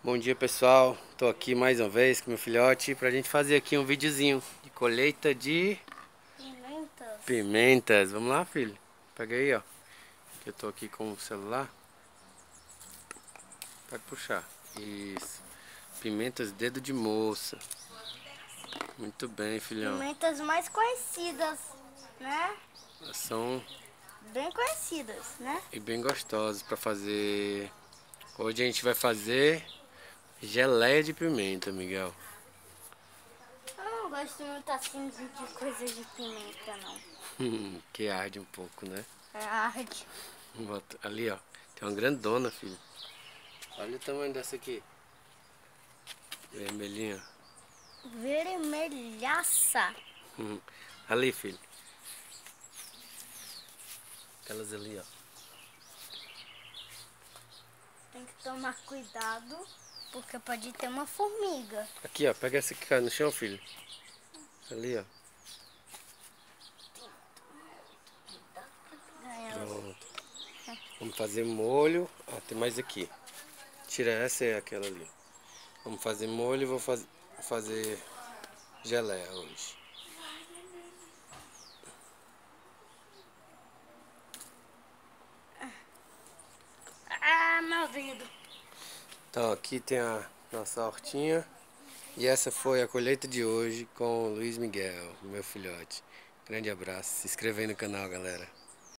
Bom dia, pessoal, tô aqui mais uma vez com meu filhote pra gente fazer aqui um videozinho de colheita de Pimentas. pimentas. Vamos lá, filho? Pega aí, ó. Eu tô aqui com o celular. Pode puxar. Isso. Pimentas dedo de moça. Muito bem, filhão. Pimentas mais conhecidas, né? Elas são Bem conhecidas, né? e bem gostosas pra fazer. Hoje a gente vai fazer geleia de pimenta, Miguel. Eu não gosto muito assim de coisas de pimenta, não. Que arde um pouco, né? É arde. Ali, ó. Tem uma grandona, filho. Olha o tamanho dessa aqui. Vermelhinha. Vermelhaça. Ali, filho. Aquelas ali, ó. Tem que tomar cuidado, porque pode ter uma formiga. Aqui, ó. Pega essa que cai no chão, filho. Ali, ó. Pronto. Vamos fazer molho. Ah, tem mais aqui. Tira essa e aquela ali. Vamos fazer molho e vou fazer geleia hoje. Ah, meu dedo. Então, aqui tem a nossa hortinha. E essa foi a colheita de hoje com o Luiz Miguel, meu filhote. Grande abraço. Se inscreva aí no canal, galera.